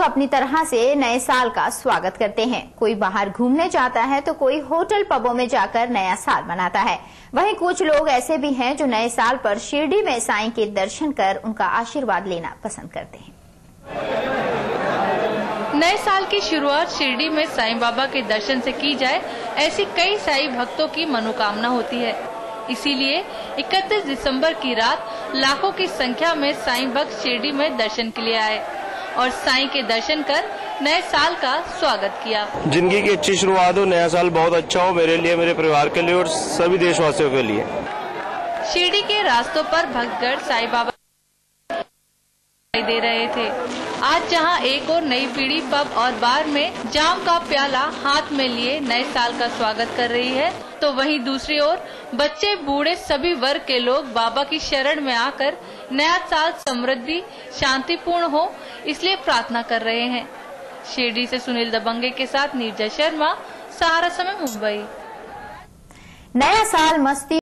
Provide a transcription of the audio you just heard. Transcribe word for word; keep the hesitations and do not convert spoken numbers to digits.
अपनी तरह से नए साल का स्वागत करते हैं। कोई बाहर घूमने जाता है तो कोई होटल पबों में जाकर नया साल मनाता है। वहीं कुछ लोग ऐसे भी हैं जो नए साल पर शिरडी में साईं के दर्शन कर उनका आशीर्वाद लेना पसंद करते हैं। नए साल की शुरुआत शिरडी में साईं बाबा के दर्शन से की जाए, ऐसी कई साईं भक्तों की मनोकामना होती है। इसीलिए इकतीस दिसंबर की रात लाखों की संख्या में साईं भक्त शिरडी में दर्शन के लिए आए और साईं के दर्शन कर नए साल का स्वागत किया। जिंदगी की अच्छी शुरुआत हो, नया साल बहुत अच्छा हो मेरे लिए, मेरे परिवार के लिए और सभी देशवासियों के लिए। शिरडी के रास्तों पर भक्तगण साईं बाबा दे रहे थे। आज जहां एक और नई पीढ़ी पब और बार में जाम का प्याला हाथ में लिए नए साल का स्वागत कर रही है, तो वहीं दूसरी ओर बच्चे बूढ़े सभी वर्ग के लोग बाबा की शरण में आकर नया साल समृद्धि शांतिपूर्ण हो, इसलिए प्रार्थना कर रहे हैं। शिरडी से सुनील दबंगे के साथ नीरजा शर्मा, सहारा समय, मुंबई। नया साल मस्ती